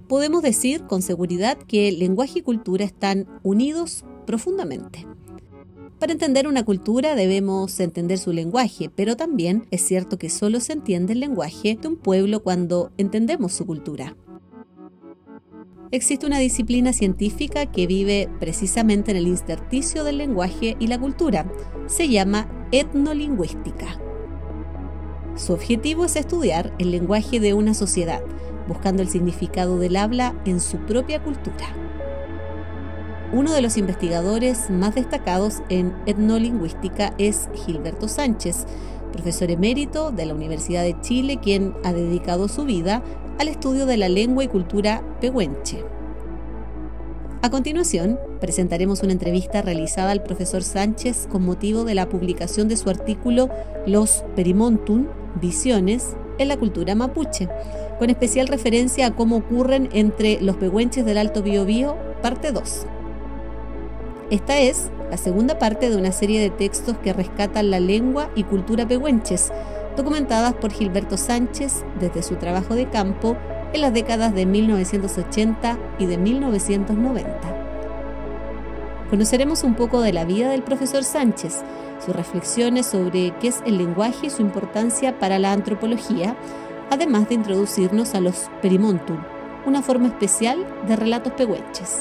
podemos decir con seguridad que lenguaje y cultura están unidos profundamente. Para entender una cultura debemos entender su lenguaje, pero también es cierto que solo se entiende el lenguaje de un pueblo cuando entendemos su cultura. Existe una disciplina científica que vive precisamente en el intersticio del lenguaje y la cultura. Se llama etnolingüística. Su objetivo es estudiar el lenguaje de una sociedad, buscando el significado del habla en su propia cultura. Uno de los investigadores más destacados en etnolingüística es Gilberto Sánchez, profesor emérito de la Universidad de Chile, quien ha dedicado su vida al estudio de la lengua y cultura pehuenche. A continuación, presentaremos una entrevista realizada al profesor Sánchez con motivo de la publicación de su artículo Los Perimontun, Visiones en la cultura mapuche, con especial referencia a cómo ocurren entre los pehuenches del Alto Biobío, parte 2. Esta es la segunda parte de una serie de textos que rescatan la lengua y cultura pehuenches, documentadas por Gilberto Sánchez desde su trabajo de campo en las décadas de 1980 y de 1990. Conoceremos un poco de la vida del profesor Sánchez, sus reflexiones sobre qué es el lenguaje y su importancia para la antropología, además de introducirnos a los Perimontun, una forma especial de relatos pehuenches.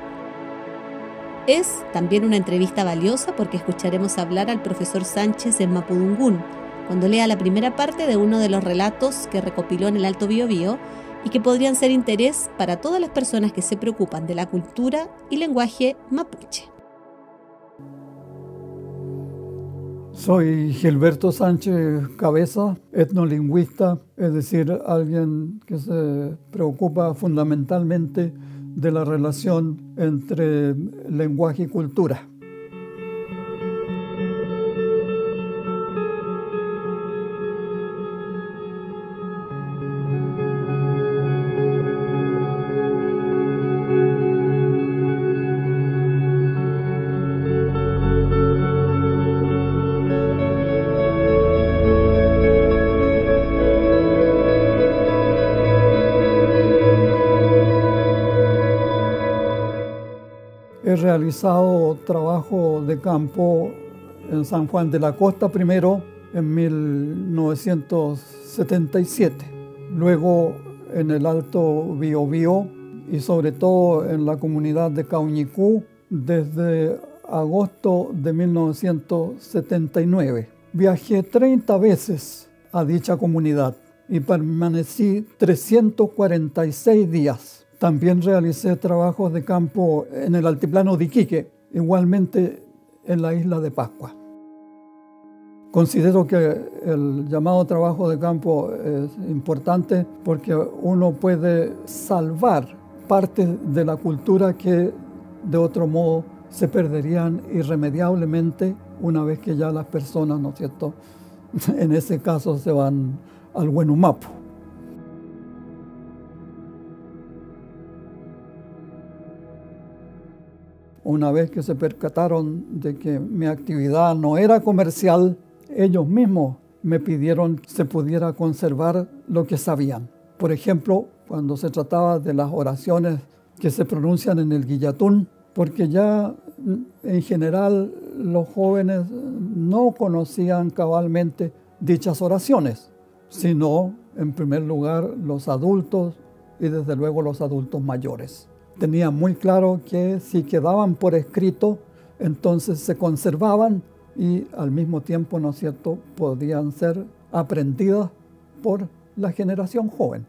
Es también una entrevista valiosa porque escucharemos hablar al profesor Sánchez en Mapudungún, cuando lea la primera parte de uno de los relatos que recopiló en el Alto Biobío y que podrían ser interés para todas las personas que se preocupan de la cultura y lenguaje mapuche. Soy Gilberto Sánchez Cabeza, etnolingüista, es decir, alguien que se preocupa fundamentalmente de la relación entre lenguaje y cultura. He realizado trabajo de campo en San Juan de la Costa primero en 1977, luego en el Alto Biobío y sobre todo en la comunidad de Cauñicú desde agosto de 1979. Viajé 30 veces a dicha comunidad y permanecí 346 días. También realicé trabajos de campo en el altiplano de Iquique, igualmente en la isla de Pascua. Considero que el llamado trabajo de campo es importante porque uno puede salvar partes de la cultura que de otro modo se perderían irremediablemente una vez que ya las personas, ¿no es cierto?, en ese caso se van al Huenumapu. Una vez que se percataron de que mi actividad no era comercial, ellos mismos me pidieron que se pudiera conservar lo que sabían. Por ejemplo, cuando se trataba de las oraciones que se pronuncian en el guillatún, porque ya en general los jóvenes no conocían cabalmente dichas oraciones, sino en primer lugar los adultos y desde luego los adultos mayores. Tenía muy claro que si quedaban por escrito, entonces se conservaban y al mismo tiempo, ¿no es cierto?, podían ser aprendidas por la generación joven.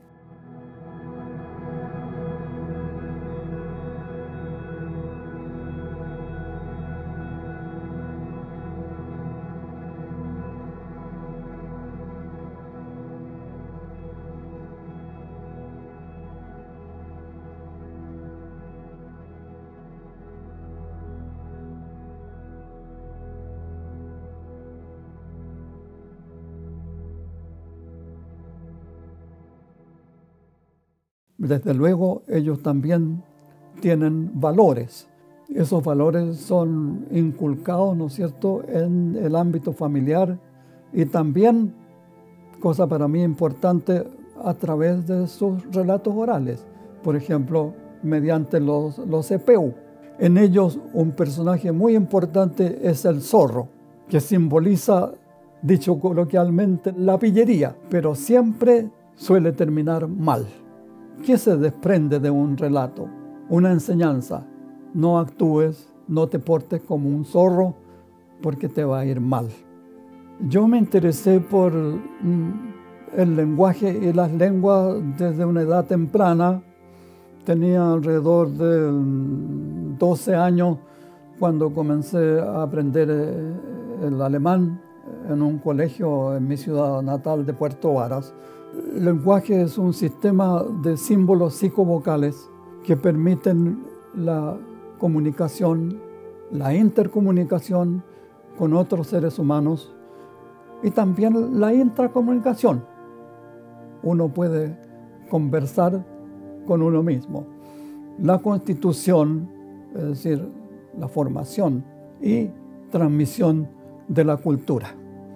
Desde luego, ellos también tienen valores. Esos valores son inculcados, ¿no es cierto?, en el ámbito familiar y también, cosa para mí importante, a través de sus relatos orales. por ejemplo, mediante los EPU. En ellos un personaje muy importante es el zorro, que simboliza, dicho coloquialmente, la pillería, pero siempre suele terminar mal. ¿Qué se desprende de un relato? Una enseñanza. No actúes, no te portes como un zorro, porque te va a ir mal. Yo me interesé por el lenguaje y las lenguas desde una edad temprana. Tenía alrededor de 12 años cuando comencé a aprender el alemán en un colegio en mi ciudad natal de Puerto Varas. El lenguaje es un sistema de símbolos psicovocales que permiten la comunicación, la intercomunicación con otros seres humanos y también la intracomunicación. Uno puede conversar con uno mismo. La constitución, es decir, la formación y transmisión de la cultura.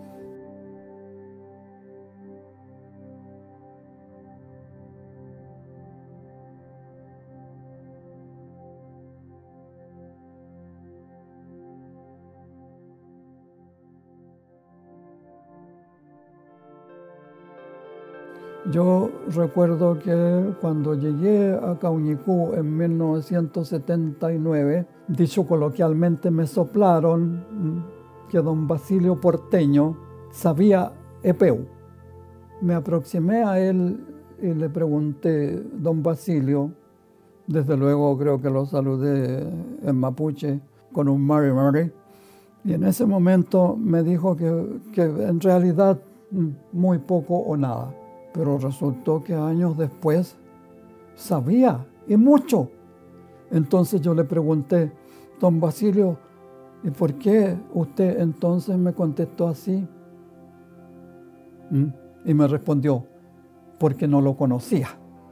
Yo recuerdo que cuando llegué a Cauñicú en 1979, dicho coloquialmente, me soplaron que don Basilio Porteño sabía EPU. Me aproximé a él y le pregunté, don Basilio, desde luego creo que lo saludé en mapuche con un Mari Mari, y en ese momento me dijo que en realidad muy poco o nada. Pero resultó que años después sabía, y mucho. Entonces yo le pregunté, don Basilio, ¿y por qué usted entonces me contestó así? Y me respondió, porque no lo conocía.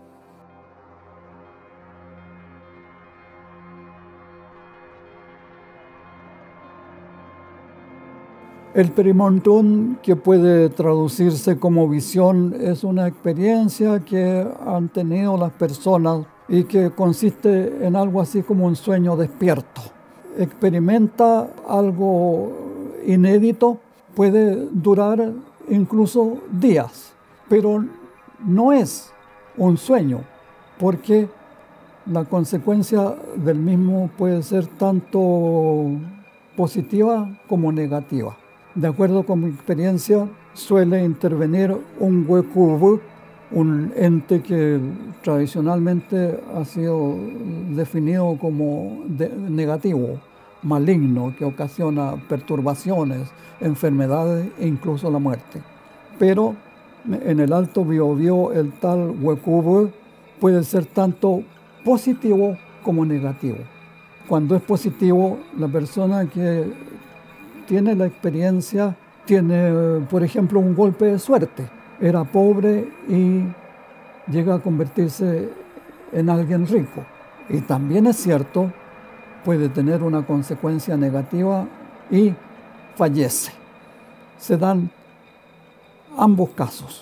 El Perimontún, que puede traducirse como visión, es una experiencia que han tenido las personas y que consiste en algo así como un sueño despierto. Experimenta algo inédito, puede durar incluso días, pero no es un sueño, porque la consecuencia del mismo puede ser tanto positiva como negativa. De acuerdo con mi experiencia, suele intervenir un huecubu, un ente que tradicionalmente ha sido definido como negativo, maligno, que ocasiona perturbaciones, enfermedades e incluso la muerte. Pero en el Alto Biobío el tal huecubu puede ser tanto positivo como negativo. Cuando es positivo, la persona que tiene la experiencia, tiene, por ejemplo, un golpe de suerte. Era pobre y llega a convertirse en alguien rico. Y también es cierto, puede tener una consecuencia negativa y fallece. Se dan ambos casos.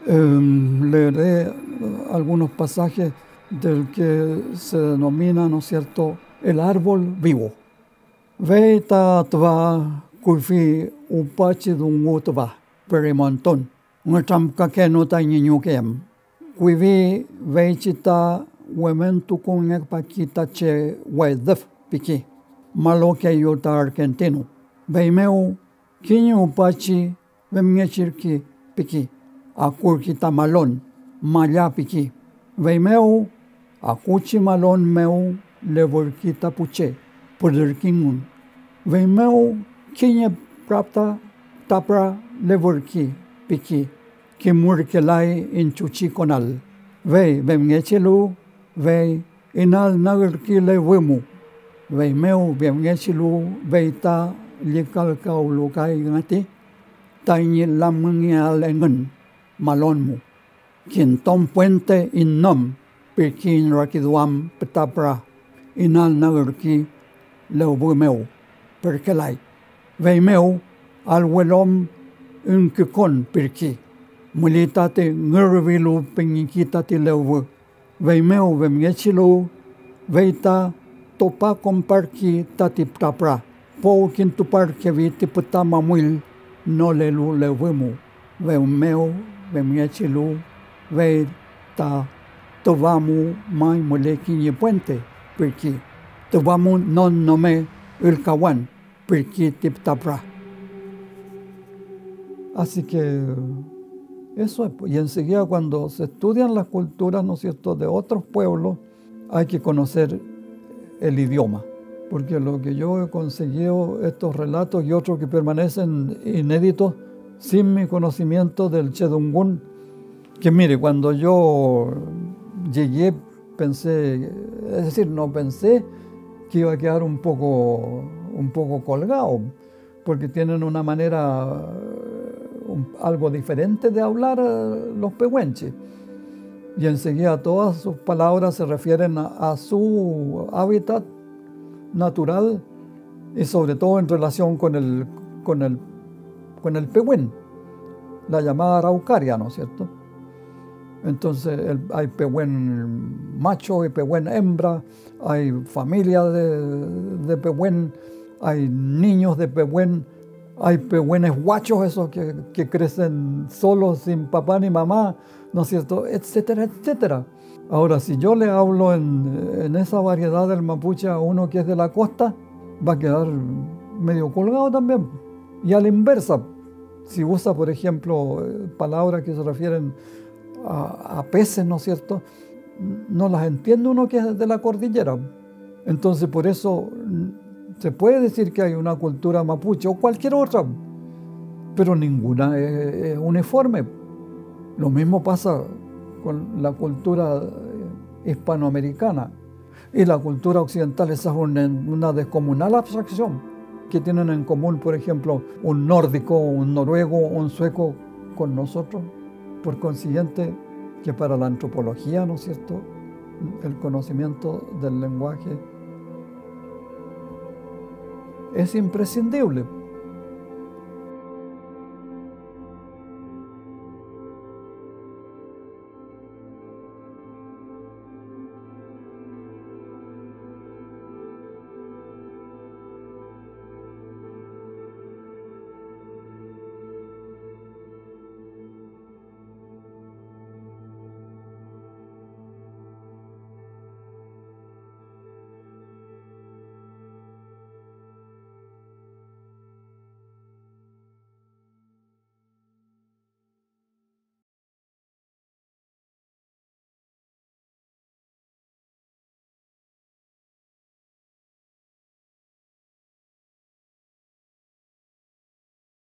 Leeré algunos pasajes del que se denomina, ¿no es cierto?, el árbol vivo. Veita tva kufi upachi dungutva perimonton ngacham kakeno ta nyinyukem kuivi veichita wementu kungek pakita che wedef piki maloke yuta argentino veimeu kinyu upachi vemngechirki piki akurkita malon maya piki veimeu akuchi malon meu levorkita puche poderkingun veimeu kinye prapta tapra levorki piki kimurkelai inchuchi konal vemngechelu inal nagerki levemu veimeu vemngechelu veita likalkau lukai ngati taini lamungial engen malonmu kintom puente innom pirkin rakiduam petapra inal nagerki levemeu perkelai veimeu alwelom unkukon pirki mulitate ngurvilu pengikita ti lewu Veimeu vemiechilu, veita topa comparki tatiptapra. Pou quintuparque viti putamamuil, no lelu levimu. Veimeu vemiechilu, veita tovamu mai moleki puente, porque tovamu non nome ulkawan, porque tiptapra. Así que eso es. Y enseguida cuando se estudian las culturas, ¿no es cierto?, de otros pueblos, hay que conocer el idioma. Porque lo que yo he conseguido, estos relatos y otros que permanecen inéditos, sin mi conocimiento del Chedungún, que mire, cuando yo llegué pensé, es decir, no pensé que iba a quedar un poco colgado, porque tienen una manera algo diferente de hablar los pehuenches. Y enseguida todas sus palabras se refieren a su hábitat natural y sobre todo en relación con el pehuen, la llamada araucaria, ¿no es cierto? Entonces hay pehuen macho y pehuen hembra, hay familias de pehuen, hay niños de pehuen, hay pehuenes guachos, esos que crecen solos sin papá ni mamá, ¿no es cierto?, etcétera, etcétera. Ahora, si yo le hablo en esa variedad del mapuche a uno que es de la costa, va a quedar medio colgado también. Y a la inversa, si usa, por ejemplo, palabras que se refieren a peces, ¿no es cierto?, no las entiende uno que es de la cordillera. Entonces, por eso se puede decir que hay una cultura mapuche o cualquier otra, pero ninguna es uniforme. Lo mismo pasa con la cultura hispanoamericana y la cultura occidental. Esa es una descomunal abstracción que tienen en común, por ejemplo, un nórdico, un noruego, un sueco con nosotros. Por consiguiente, que para la antropología, ¿no es cierto?, el conocimiento del lenguaje es imprescindible.